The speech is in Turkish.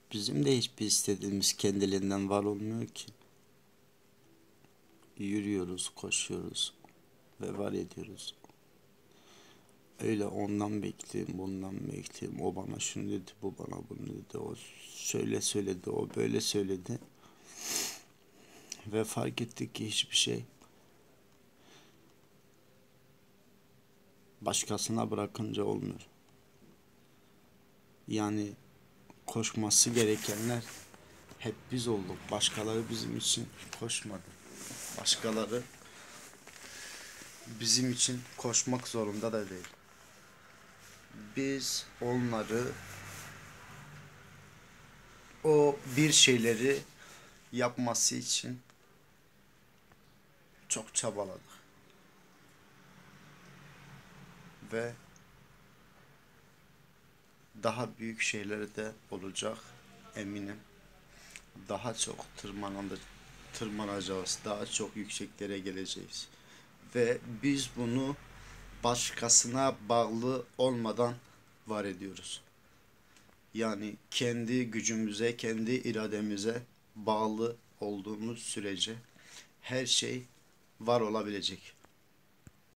Bizim de hiçbir istediğimiz kendiliğinden var olmuyor ki. Yürüyoruz, koşuyoruz ve var ediyoruz. Öyle ondan bekleyeyim, bundan bekleyeyim. O bana şunu dedi, bu bana bunu dedi. O şöyle söyledi, o böyle söyledi. Ve fark ettik ki hiçbir şey başkasına bırakınca olmuyor. Yani koşması gerekenler hep biz olduk. Başkaları bizim için koşmadı. Başkaları bizim için koşmak zorunda da değil. Biz onları, o bir şeyleri yapması için çok çabaladık. Ve daha büyük şeyler de olacak eminim. Daha çok tırmanacağız, daha çok yükseklere geleceğiz. Ve biz bunu başkasına bağlı olmadan var ediyoruz. Yani kendi gücümüze, kendi irademize bağlı olduğumuz sürece her şey var olabilecek.